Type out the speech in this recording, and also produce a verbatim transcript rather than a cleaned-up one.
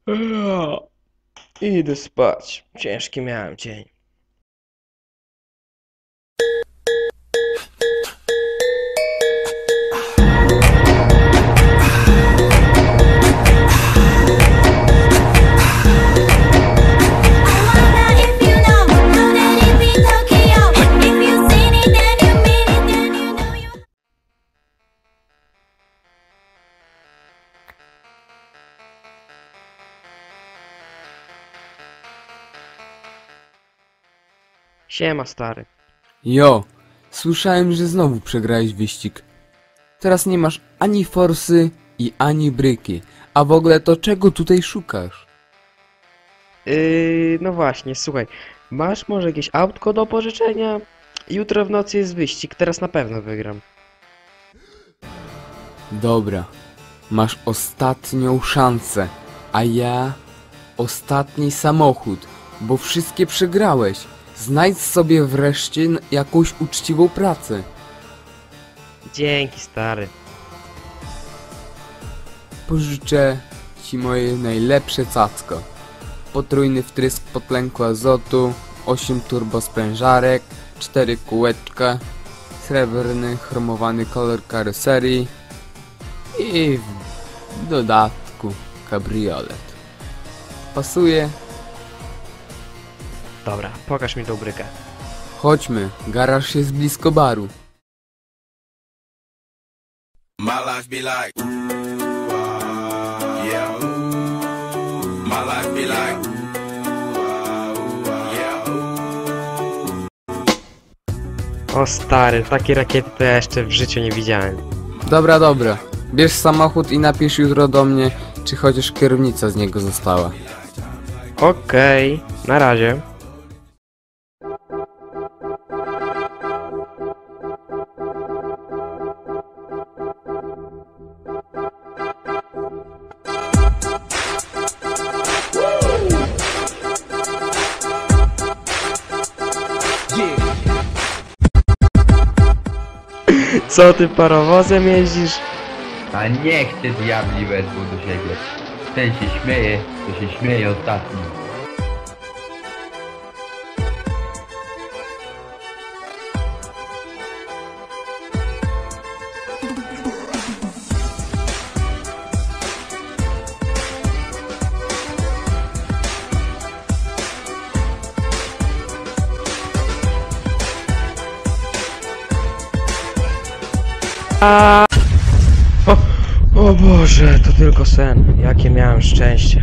O, idę spać. Ciężki miałem dzień. Siema, stary. Jo, słyszałem, że znowu przegrałeś wyścig. Teraz nie masz ani forsy i ani bryki. A w ogóle to czego tutaj szukasz? Yy, no właśnie, słuchaj. Masz może jakieś autko do pożyczenia? Jutro w nocy jest wyścig, teraz na pewno wygram. Dobra, masz ostatnią szansę, a ja ostatni samochód, bo wszystkie przegrałeś. Znajdź sobie wreszcie n- jakąś uczciwą pracę. Dzięki, stary. Pożyczę ci moje najlepsze cacko. Potrójny wtrysk potlenku azotu, osiem turbosprężarek, cztery kółeczka, srebrny chromowany kolor karoserii i w dodatku kabriolet. Pasuje? Dobra, pokaż mi tą brykę. Chodźmy, garaż jest blisko baru. My life be like, ooh, ah, yeah. My life be like, ooh, ah, ooh, yeah. O stary, takie rakiety to ja jeszcze w życiu nie widziałem. Dobra, dobra. Bierz samochód i napisz jutro do mnie, czy chociaż kierownica z niego została. Okej, na razie. Co ty parowozem jeździsz? A niech te diabli wezmą do siebie. Ten się śmieje, to się śmieje ostatni. A... O, o Boże, to tylko sen. Jakie miałem szczęście.